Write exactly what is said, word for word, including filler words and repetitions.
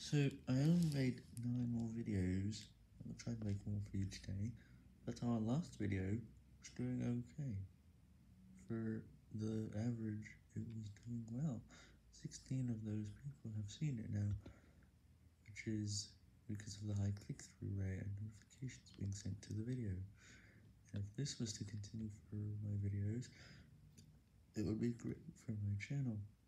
So, I only made nine more videos. I'll try to make more for each day, but our last video was doing okay. For the average, it was doing well. sixteen of those people have seen it now, which is because of the high click-through rate and notifications being sent to the video. And if this was to continue for my videos, it would be great for my channel.